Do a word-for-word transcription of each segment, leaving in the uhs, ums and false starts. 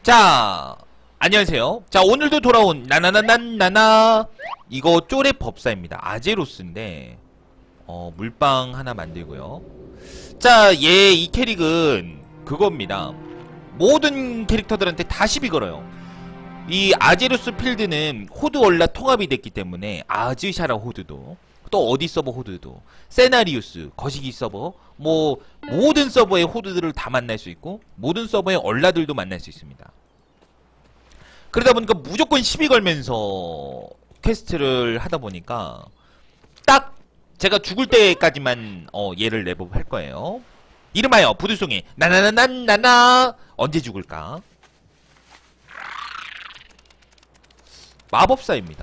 자, 안녕하세요. 자, 오늘도 돌아온 나나나나나나 이거 쪼레 법사입니다. 아제로스인데 어, 물방 하나 만들고요. 자, 얘 이 캐릭은 그겁니다. 모든 캐릭터들한테 다 시비 걸어요. 이 아제로스 필드는 호드월라 통합이 됐기 때문에 아즈샤라 호드도 또 어디 서버 호드도 세나리우스 거시기 서버 뭐 모든 서버의 호드들을 다 만날 수 있고 모든 서버의 얼라들도 만날 수 있습니다. 그러다 보니까 무조건 시비 걸면서 퀘스트를 하다 보니까 딱 제가 죽을 때까지만 어 얘를 랩업 할 거예요. 이름하여 부두송이 나나나나나나. 언제 죽을까? 마법사입니다.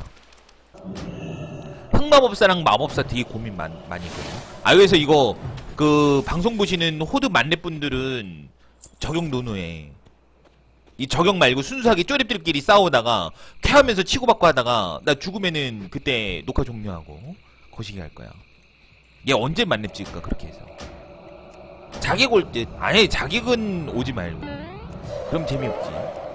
흑마법사랑 마법사 되게 고민 많, 많이 했거든요. 아, 그래서 이거 그 방송 보시는 호드 만렙분들은 적용 노노에 이 적용 말고 순수하게 쪼랩들끼리 싸우다가 캐하면서 치고받고 하다가 나 죽으면은 그때 녹화 종료하고 거시기 할 거야. 얘 언제 만렙 찍을까 그렇게 해서. 자객 올 때 아니 자객은 오지 말고 그럼 재미없지.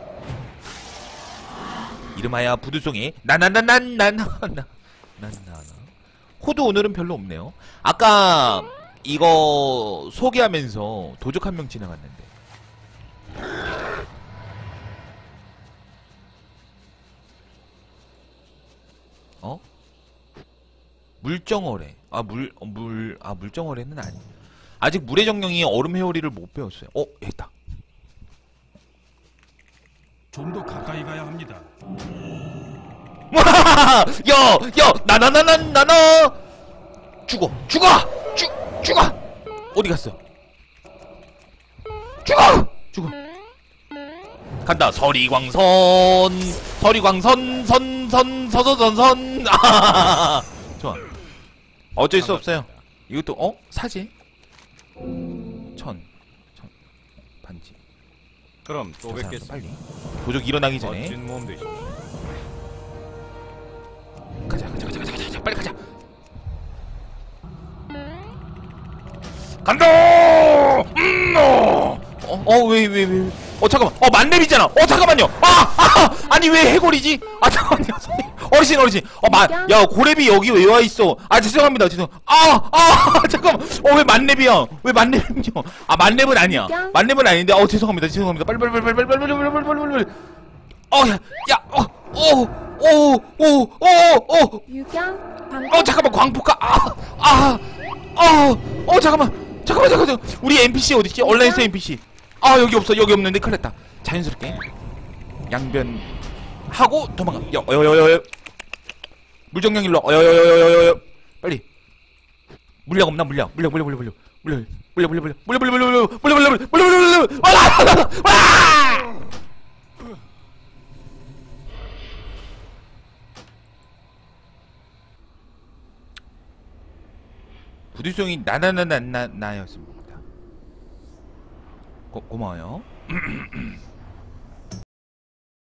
이름하여 부두송이 나나나나나나나 나나나. 호드 오늘은 별로 없네요. 아까 이거 소개하면서 도적 한 명 지나갔는데. 어? 물정어래. 아, 물, 어, 물, 아, 물정어래는 아니. 아직 물의 정령이 얼음 회오리를 못 배웠어요. 어, 했다. 좀 더 가까이 가야 합니다. 야, 야, 나나나나나나. 죽어, 죽어, 죽, 죽어. 어디 갔어? 죽어, 죽어. 간다. 서리광선, 서리광선, 선, 선, 서서선선. 아, 좋아. 어쩔 수 없어요. 이것도 어 사지? 천, 천, 반지. 그럼 또 뵙겠습니다. 빨리. 도적 일어나기 전에. 멋진 몸 되십시오. 가자, 가자, 가자, 가자, 가자, 빨리 가자. 간다. 음, 어, 어, 왜, 왜, 왜? 어, 잠깐만. 어, 만렙이잖아. 어, 잠깐만요. 아, 아, 아니 왜 해골이지? 아, 잠깐만요. 어르신, 어르신. 어, 마, 야, 고렙이 여기 왜 와 있어? 아, 죄송합니다. 죄송. 아, 아, 잠깐만. 어, 왜 만렙이야? 왜 만렙이요? 아, 만렙은 아니야. 만렙은 아닌데. 어, 죄송합니다. 죄송합니다. 빨리, 빨리, 빨리, 빨리, 빨리, 빨리, 빨리, 빨리, 빨리, 빨리, 빨리. 어, 야, 야, 어, 오, 오, 오, 오, 오. 유경. 어, 잠깐만. 광폭화. 아, 아, 어, 어, 잠깐만. 잠깐만, 잠깐만. 우리 엔피씨 어딨지? 온라인스 엔피씨. 아, 여기 없어. 여기 없는데 큰일 났다. 자연스럽게 양변 하고 도망가. 여, 여, 여, 여, 여. 물정령 일로. 여, 여, 여, 여, 여, 여. 빨리. 물량 없나? 물량. 물량, 물량, 물량, 물량. 물량, 물량, 물량, 물량, 물량, 물량, 물량, 물량, 물량, 물량, 물량, 물량, 물량. 와! 와! 부두송이 나나나나나였습니다. 고, 고마워요.